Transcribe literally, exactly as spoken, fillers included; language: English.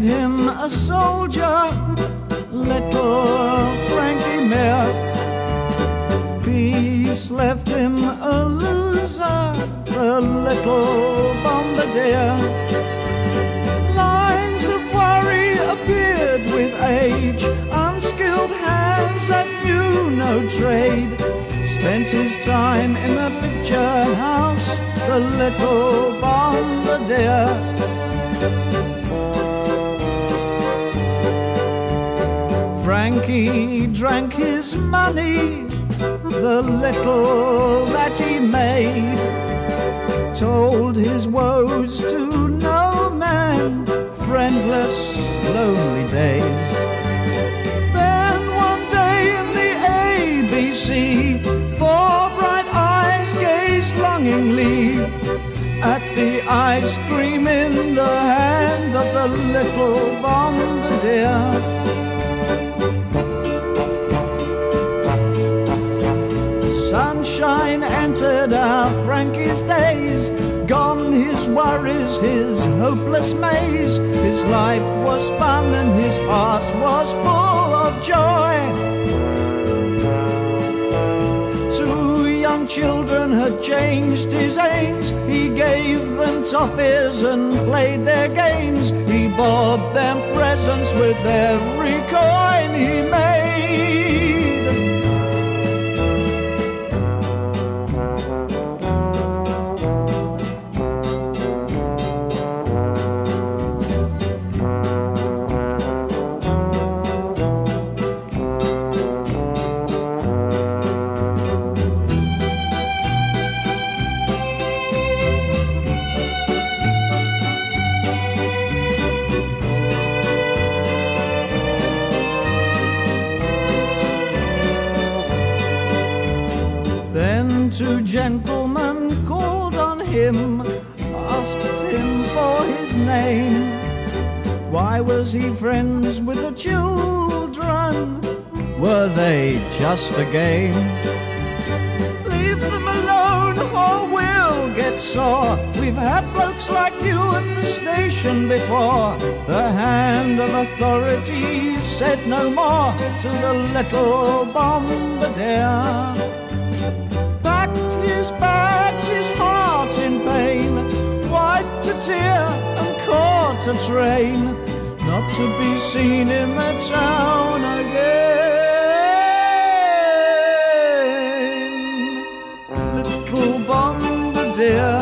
him a soldier, little Frankie Mere. Peace left him a loser, the little bombardier. Lines of worry appeared with age, unskilled hands that knew no trade. Spent his time in the picture house, the little bombardier. Frankie drank his money, the little that he made. Told his woes to no man, friendless, lonely days. Then one day in the A B C, four bright eyes gazed longingly at the ice cream in the hand of the little bombardier. Sunshine entered our Frankie's days, gone his worries, his hopeless maze. His life was fun and his heart was full of joy. Two young children had changed his aims. He gave them toffees and played their games. He bought them presents with every coin he made. Then two gentlemen called on him, asked him for his name. Why was he friends with the children? Were they just a game? Leave them alone or we'll get sore. We've had blokes like you at the station before. The hand of authority said no more to the little bombardier. His bags, his heart in pain, wiped a tear and caught a train, not to be seen in the town again. Little bombardier.